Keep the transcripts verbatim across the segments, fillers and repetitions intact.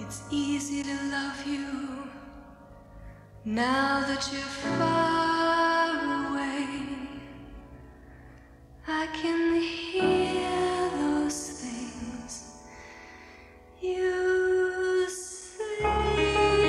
It's easy to love you now that you're far away. I can hear those things you say.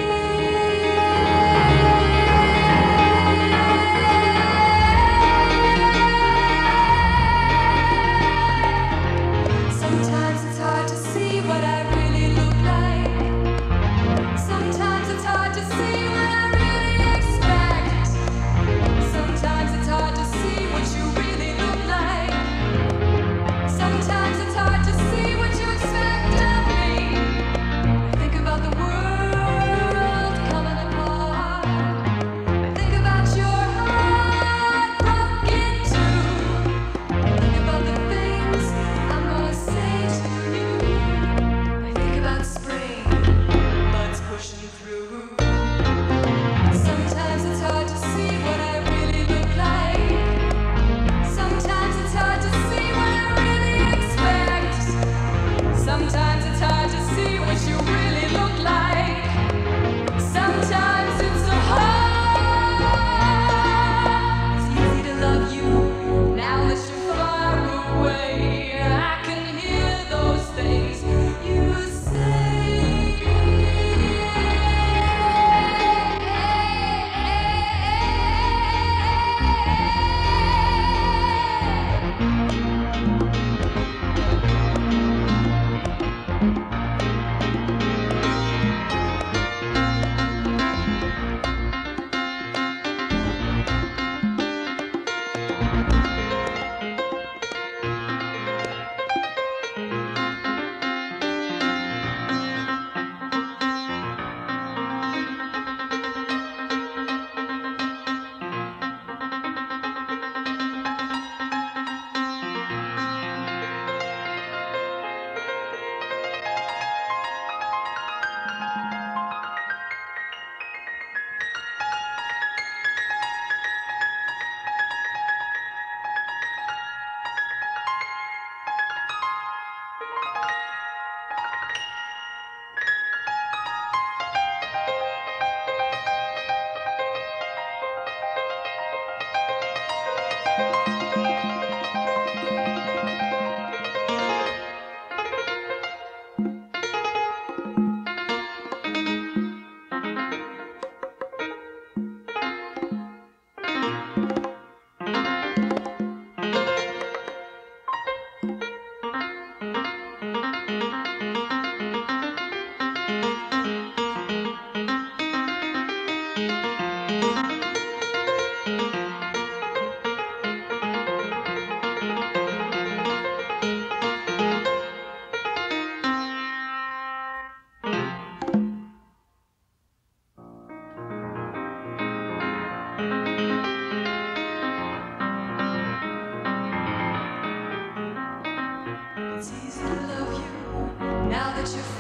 Sometimes it's hard to see what I really look like. Sometimes it's hard to see what I really expect. Sometimes it's hard to see what you really look like. Sometimes it's hard to see what you expect of me. I think about the world coming apart. I think about your heart broken too. I think about the things I'm gonna say to you. I think about spring, buds pushing through. Sometimes it's hard to see what I really look like. Sometimes it's hard to see what I really expect. Sometimes it's hard to see what you really look like. Sometimes it's so hard. It's easy to love you now that you're far away. I can hear those things you say. It's easy to love you now that you're